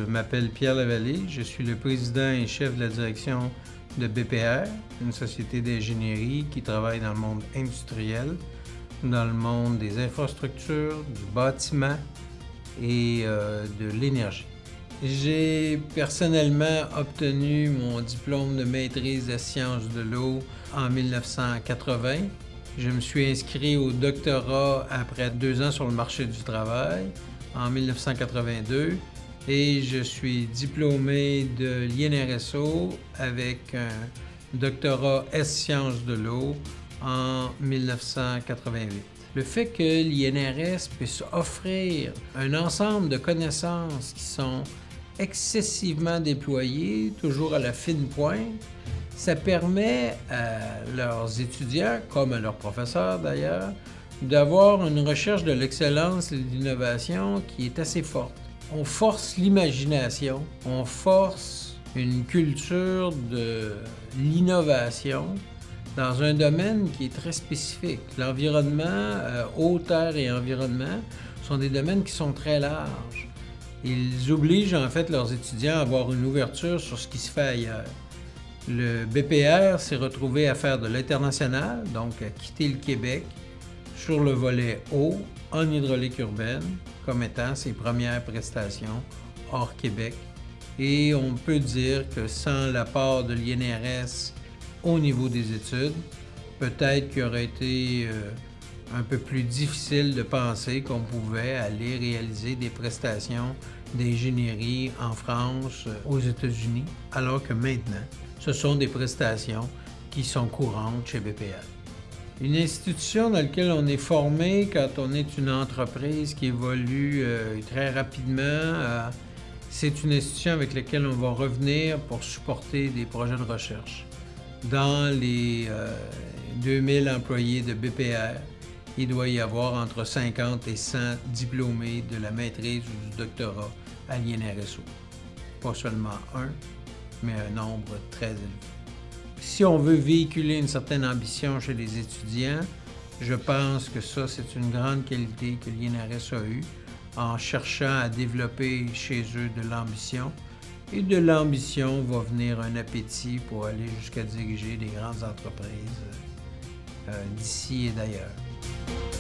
m'appelle Pierre Lavallée, je suis le président et chef de la direction de BPR, une société d'ingénierie qui travaille dans le monde industriel, dans le monde des infrastructures, du bâtiment et de l'énergie. J'ai personnellement obtenu mon diplôme de maîtrise des sciences de l'eau en 1980. Je me suis inscrit au doctorat après 2 ans sur le marché du travail en 1982 et je suis diplômé de l'INRSO avec un doctorat S-sciences de l'eau en 1988. Le fait que l'INRS puisse offrir un ensemble de connaissances qui sont excessivement déployées, toujours à la fine pointe, ça permet à leurs étudiants, comme à leurs professeurs d'ailleurs, d'avoir une recherche de l'excellence et de l'innovation qui est assez forte. On force l'imagination, on force une culture de l'innovation dans un domaine qui est très spécifique. L'environnement, eau, terre et environnement sont des domaines qui sont très larges. Ils obligent en fait leurs étudiants à avoir une ouverture sur ce qui se fait ailleurs. Le BPR s'est retrouvé à faire de l'international, donc à quitter le Québec sur le volet eau en hydraulique urbaine comme étant ses premières prestations hors Québec. Et on peut dire que sans l'apport de l'INRS au niveau des études, peut-être qu'il aurait été un peu plus difficile de penser qu'on pouvait aller réaliser des prestations d'ingénierie en France, aux États-Unis, alors que maintenant, ce sont des prestations qui sont courantes chez BPR. Une institution dans laquelle on est formé quand on est une entreprise qui évolue très rapidement, c'est une institution avec laquelle on va revenir pour supporter des projets de recherche. Dans les 2000 employés de BPR, il doit y avoir entre 50 et 100 diplômés de la maîtrise ou du doctorat à l'INRSO. Pas seulement un, mais un nombre très élevé. Si on veut véhiculer une certaine ambition chez les étudiants, je pense que ça, c'est une grande qualité que l'INRS a eue en cherchant à développer chez eux de l'ambition. Et de l'ambition va venir un appétit pour aller jusqu'à diriger des grandes entreprises d'ici et d'ailleurs.